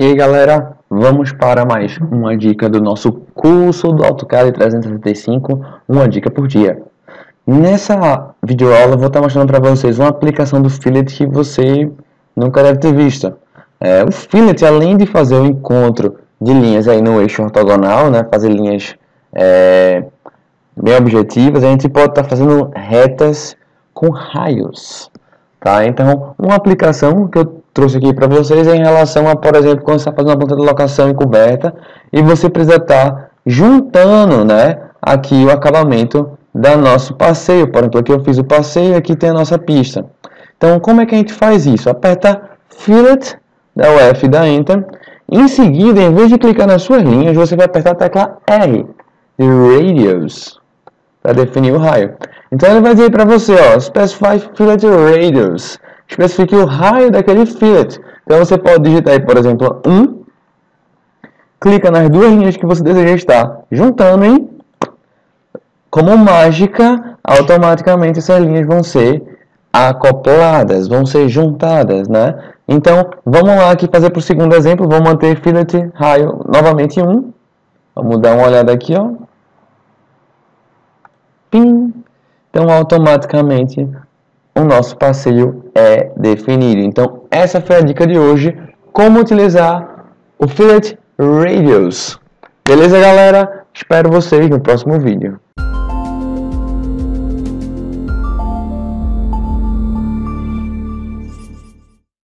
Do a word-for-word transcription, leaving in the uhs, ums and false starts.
E aí galera, vamos para mais uma dica do nosso curso do AutoCAD trezentos e sessenta e cinco, uma dica por dia. Nessa videoaula eu vou estar mostrando para vocês uma aplicação do Fillet que você nunca deve ter visto. É, o Fillet, além de fazer o encontro de linhas aí no eixo ortogonal, né, fazer linhas é, bem objetivas, a gente pode estar fazendo retas com raios. Tá? Então, uma aplicação que eu trouxe aqui para vocês é em relação a, por exemplo, quando você está fazendo uma planta de locação encoberta e você precisa estar juntando, né, aqui o acabamento do nosso passeio. Por exemplo, aqui eu fiz o passeio e aqui tem a nossa pista. Então, como é que a gente faz isso? Aperta Fillet, dá o F e dá Enter. Em seguida, em vez de clicar nas suas linhas, você vai apertar a tecla R, de Radius, para definir o raio. Então ele vai dizer para você, ó, Specify Fillet Radius. Especifique o raio daquele fillet. Então você pode digitar aí, por exemplo, um. Clica nas duas linhas que você deseja estar juntando e, como mágica, automaticamente essas linhas vão ser acopladas, vão ser juntadas, né? Então, vamos lá aqui fazer para o segundo exemplo. Vou manter fillet raio novamente um. Vamos dar uma olhada aqui, ó. Pim. Então, automaticamente, o nosso passeio é definido. Então, essa foi a dica de hoje, como utilizar o Fillet Radius. Beleza, galera? Espero vocês no próximo vídeo.